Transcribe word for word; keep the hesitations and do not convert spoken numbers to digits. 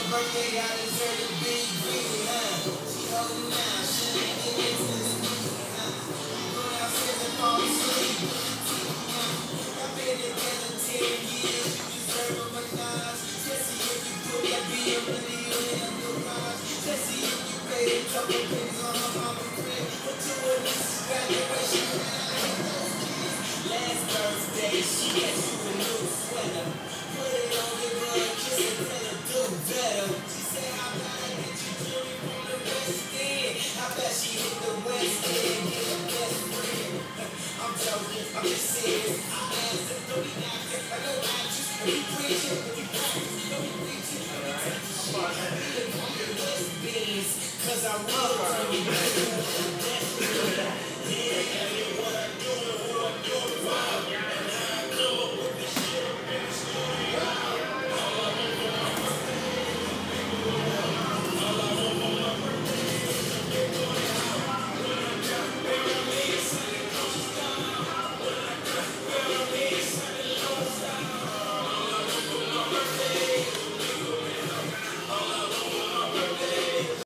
birthday, I deserve to be greedy, huh? She holding out, she ain't getting into the speed, huh? Go downstairs and fall asleep. I've been together ten years, you deserve a menage. Especially if you put that B M W in a garage. Especially if you paid a couple pennies on her mama's crib. But you and this is graduation, and I ain't those kids. Last birthday, she got you a new sweater. Put it on, give her a kiss and tell her do better. She said, how about I get you jewelry from the West End? How about she hit the West End, get a best friend? I'm joking, I'm just serious. I asked her, don't be acting, I know actress. When you preaching, when you practice, don't be preaching. I'm about to be the West Beans, cause I love her.